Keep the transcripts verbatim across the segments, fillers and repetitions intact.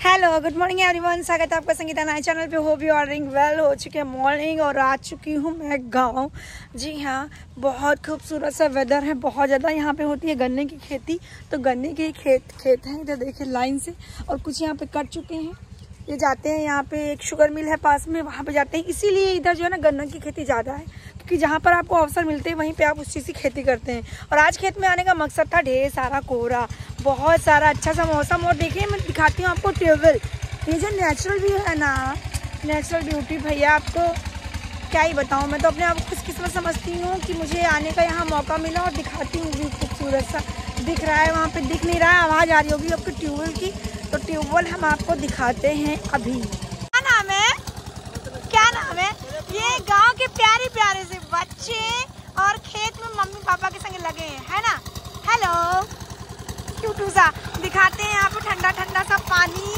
Hello good morning everyone, स्वागत है आपका संगीता नए चैनल पे। Hope you are doing well. हो चुके हैं मॉर्निंग और आ चुकी हूँ मैं गाँव। जी हाँ, बहुत खूबसूरत सा वेदर है, बहुत ज़्यादा। यहाँ पे होती है गन्ने की खेती, तो गन्ने के खेत खेत हैं इधर देखिए लाइन से, और कुछ यहाँ पे कट चुके हैं। ये जाते हैं, यहाँ पे एक शुगर मिल है पास में, वहाँ पे जाते हैं। इसीलिए इधर जो है ना गन्ने की खेती ज़्यादा है, क्योंकि जहाँ पर आपको अवसर मिलते हैं वहीं पे आप उस चीज़ की खेती करते हैं। और आज खेत में आने का मकसद था ढेर सारा कोहरा, बहुत सारा अच्छा सा मौसम। और देखिए मैं दिखाती हूँ आपको ट्यूबवेल, ये जो नेचुरल व्यू है ना, नेचुरल ब्यूटी भैया, आपको क्या ही बताऊँ। मैं तो अपने आप को खुशकिस्मत समझती हूँ कि मुझे आने का यहाँ मौका मिला और दिखाती हूँ व्यू। खूबसूरत सा दिख रहा है, वहाँ पे दिख नहीं रहा है, आवाज़ आ रही होगी आपको ट्यूबवेल की, तो ट्यूबवेल हम आपको दिखाते हैं अभी। क्या नाम है, क्या नाम है? ये गांव के प्यारे प्यारे से बच्चे और खेत में मम्मी पापा के संग लगे हैं, है ना। हेलो क्यूटू सा दिखाते हैं यहाँ पे, ठंडा ठंडा सा पानी,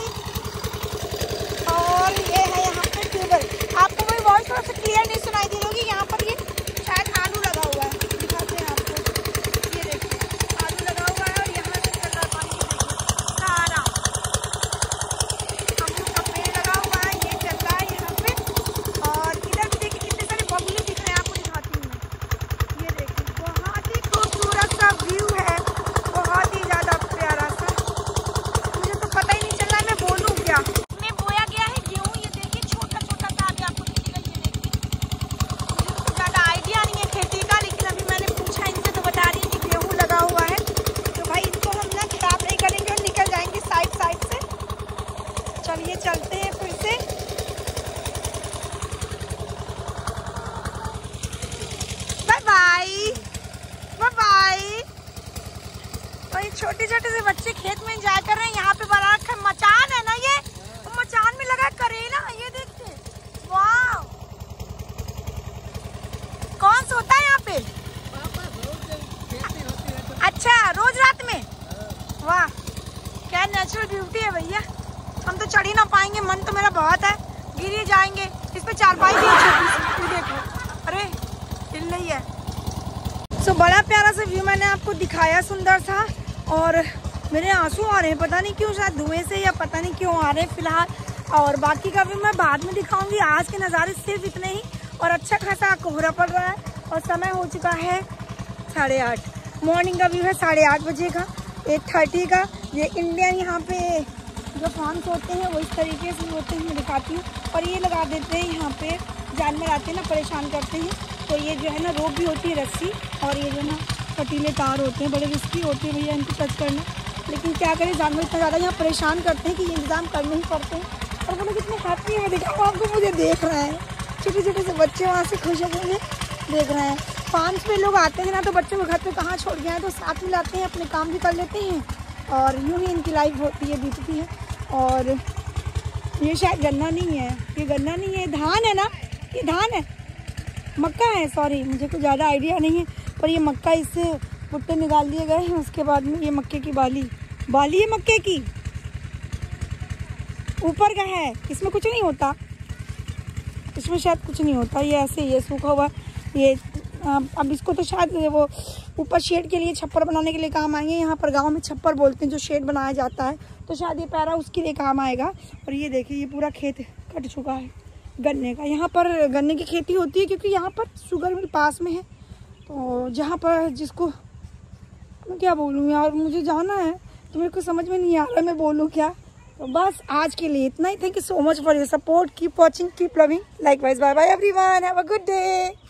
और ये है यहाँ पे ट्यूबवेल। आपको मेरी वॉइस थोड़ा सा क्लियर नहीं सुनाई दे रही होगी। यहाँ पर ये शायद आलू लगा हुआ है, दिखाते हैं आपको। ये देखिए आलू लगा हुआ है और यहाँ से चल रहा है पानी, सारा अमरूद का पेड़ लगा हुआ है, ये चल रहा है यहाँ पे। और इधर भी देखिए कितने सारे बबुले दिख रहे हैं, आपको दिखाती हूँ। ये देखिए बहुत ही खूबसूरत सा व्यू है, बहुत ही ज्यादा प्यारा सा। मुझे तो पता ही नहीं चल रहा है मैं बोलूँ क्या। मैं बोया गया है गेहूँ, ये देखिए छोटा छोटा सा अभी आपको दिखेगा। ये देखिए मुझे तो ज्यादा आइडिया नहीं है खेती का, लेकिन अभी मैंने पूछा इनसे तो बता रही है कि गेहूँ लगा हुआ है। तो भाई इनको हम ना खराब नहीं करेंगे और निकल जाएंगे साइड साइड से। चलिए चलते हैं फिर से। Bye bye bye bye. और ये छोटे छोटे से बच्चे खेत में एंजॉय कर रहे हैं। यहाँ पे बड़ा मचान है ना, ये तो मचान में लगा करेला, ये देखते। वाह, कौन सोता है यहाँ पे? अच्छा, रोज रात में? वाह, क्या नेचुरल ब्यूटी है भैया। हम तो चढ़ ही ना पाएंगे, मन तो मेरा बहुत है, गिर ही जाएंगे। इस पे चारपाई भी है, देखो, अरे हिल रही है। सो बड़ा प्यारा सा व्यू मैंने आपको दिखाया, सुंदर सा। और मेरे आंसू आ रहे हैं, पता नहीं क्यों, शायद धुएं से या पता नहीं क्यों आ रहे हैं फिलहाल। और बाकी का भी मैं बाद में दिखाऊंगी। आज के नज़ारे सिर्फ इतने ही, और अच्छा खासा कोहरा पड़ रहा है और समय हो चुका है साढ़े आठ। मॉर्निंग का व्यू है साढ़े आठ बजे का, एट थर्टी का। ये इंडियन यहाँ पे जो फॉर्म्स होते हैं वो इस तरीके से होते हैं, मैं दिखाती हूँ। और ये लगा देते हैं यहाँ पे, जानवर आते हैं ना, परेशान करते हैं, तो ये जो है ना रोप भी होती है, रस्सी, और ये जो ना कटीले तार होते हैं, बड़े रिस्की होते हैं भैया इनको टच करना। लेकिन क्या करें, जानवर इतना ज़्यादा यहाँ परेशान करते हैं कि ये इंतजाम करने ही पड़ते हैं। और वो लोग इतने हैप्पी हैं, दिखाओ आपको, मुझे देख रहे हैं, छोटे छोटे से बच्चे वहाँ से खुश होकर मुझे देख रहे हैं। फार्म्स पे लोग आते हैं ना, तो बच्चों को घर पे कहाँ छोड़ गए हैं, तो साथ में लाते हैं, अपने काम भी कर लेते हैं, और यूँ ही इनकी लाइफ होती है, बीतती है। और ये शायद गन्ना नहीं है, ये गन्ना नहीं है, धान है ना, ये धान है, मक्का है, सॉरी, मुझे कुछ ज़्यादा आइडिया नहीं है। पर ये मक्का, इससे भुट्टे निकाल दिए गए हैं, उसके बाद में ये मक्के की बाली बाली है मक्के की, ऊपर का है, इसमें कुछ नहीं होता, इसमें शायद कुछ नहीं होता, ये ऐसे ये सूखा हुआ। ये अब इसको तो शायद वो ऊपर शेड के लिए, छप्पर बनाने के लिए काम आएंगे। यहाँ पर गांव में छप्पर बोलते हैं जो शेड बनाया जाता है, तो शायद ये पैरा उसके लिए काम आएगा। और ये देखिए ये पूरा खेत कट चुका है गन्ने का। यहाँ पर गन्ने की खेती होती है क्योंकि यहाँ पर शुगर मिल पास में है, तो जहाँ पर जिसको मैं क्या बोलूँ यार, मुझे जाना है तो मेरे को समझ में नहीं आ रहा मैं बोलूँ क्या। तो बस आज के लिए इतना ही। Thank you so much for your support, keep watching, keep loving, likewise, bye bye everyone, have a good day.